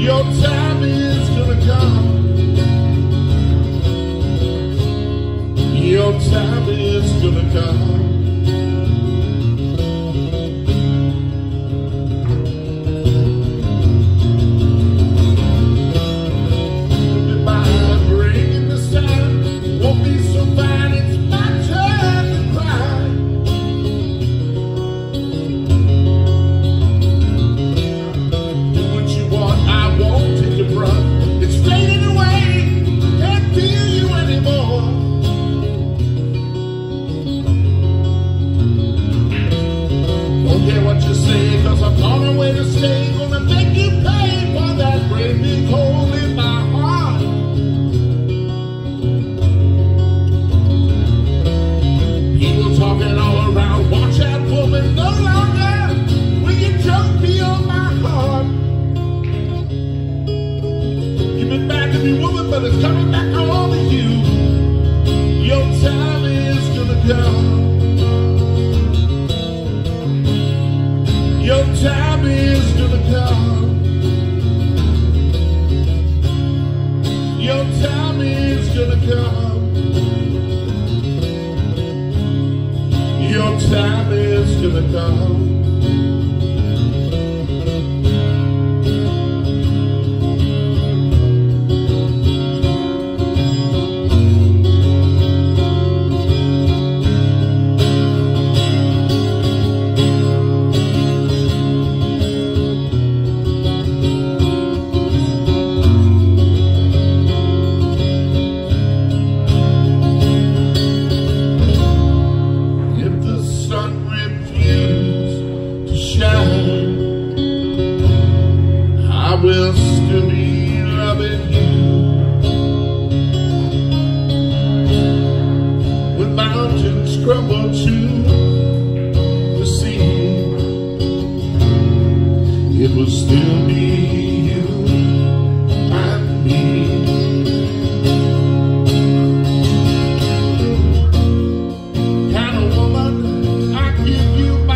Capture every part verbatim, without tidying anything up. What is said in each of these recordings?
Your time is gonna come. Your time is gonna come. But it's coming back on to you. Your time is gonna come. Your time is gonna come. Your time is gonna come. Your time is gonna come. I will still be loving you. When mountains crumble to the sea, it will still be you and me. Kind of woman, I give you my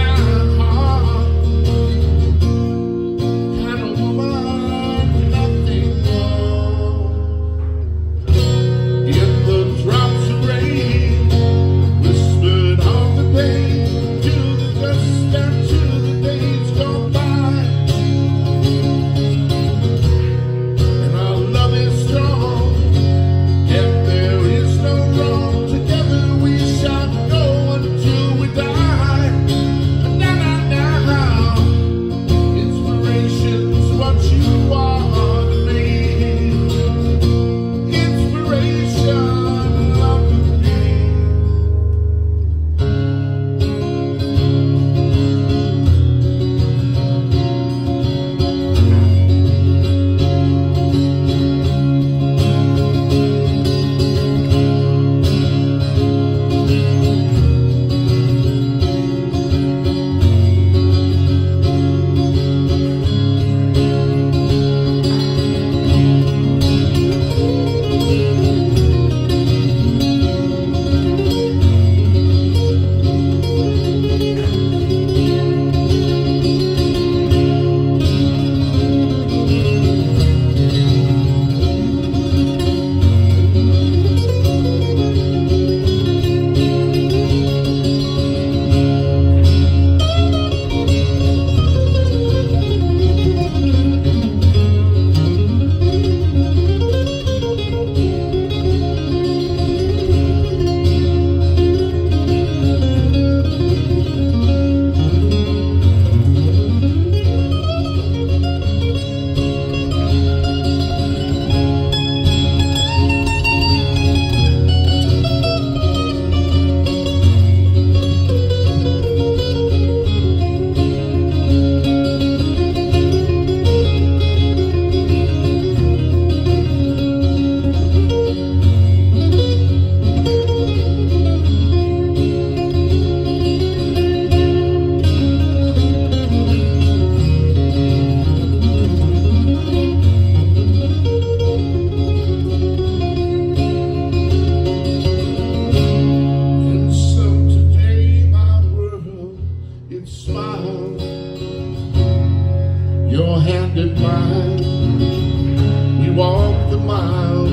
miles,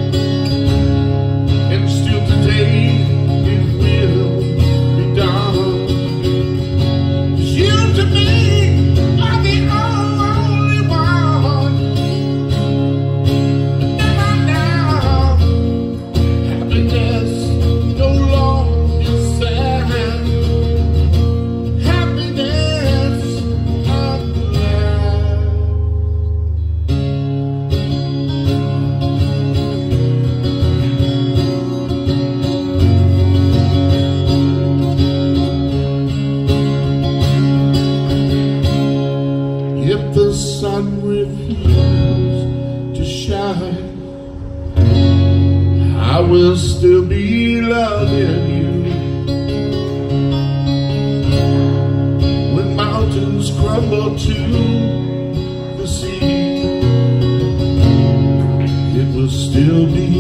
and still today it will be done. 'Cause you to me are the only one. Never now, happiness no longer sad. Happiness at last. If the sun refuses to shine, I will still be loving you. When mountains crumble to the sea, it will still be